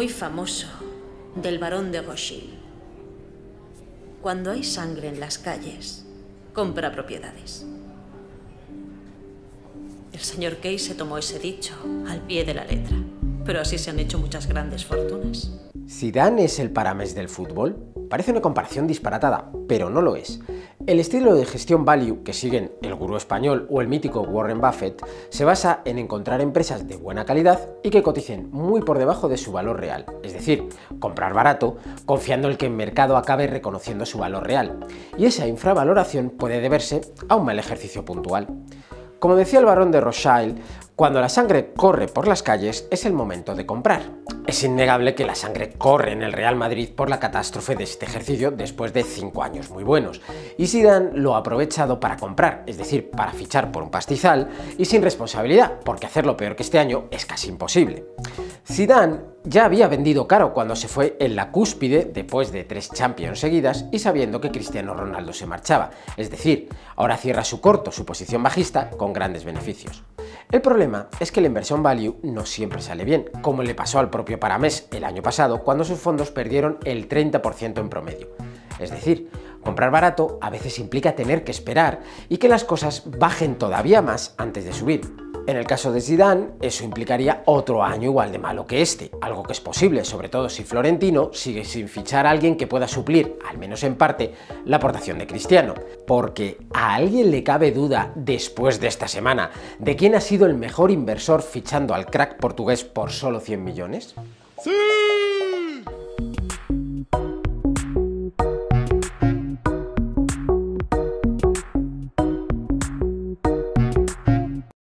muy famoso del barón de Rothschild. Cuando hay sangre en las calles, compra propiedades. El señor Kay se tomó ese dicho al pie de la letra, pero así se han hecho muchas grandes fortunas. ¿Zidane es el Paramés del fútbol? Parece una comparación disparatada, pero no lo es. El estilo de gestión value que siguen el gurú español o el mítico Warren Buffett se basa en encontrar empresas de buena calidad y que coticen muy por debajo de su valor real, es decir, comprar barato, confiando en que el mercado acabe reconociendo su valor real. Y esa infravaloración puede deberse a un mal ejercicio puntual. Como decía el barón de Rothschild, cuando la sangre corre por las calles es el momento de comprar. Es innegable que la sangre corre en el Real Madrid por la catástrofe de este ejercicio después de 5 años muy buenos. Y Zidane lo ha aprovechado para comprar, es decir, para fichar por un pastizal y sin responsabilidad, porque hacerlo peor que este año es casi imposible. Zidane ya había vendido caro cuando se fue en la cúspide después de 3 Champions seguidas y sabiendo que Cristiano Ronaldo se marchaba, es decir, ahora cierra su posición bajista con grandes beneficios. El problema es que la inversión value no siempre sale bien, como le pasó al propio Paramés el año pasado cuando sus fondos perdieron el 30% en promedio. Es decir, comprar barato a veces implica tener que esperar y que las cosas bajen todavía más antes de subir. En el caso de Zidane, eso implicaría otro año igual de malo que este, algo que es posible, sobre todo si Florentino sigue sin fichar a alguien que pueda suplir, al menos en parte, la aportación de Cristiano. Porque ¿a alguien le cabe duda, después de esta semana, de quién ha sido el mejor inversor fichando al crack portugués por solo 100 millones? ¡Sí!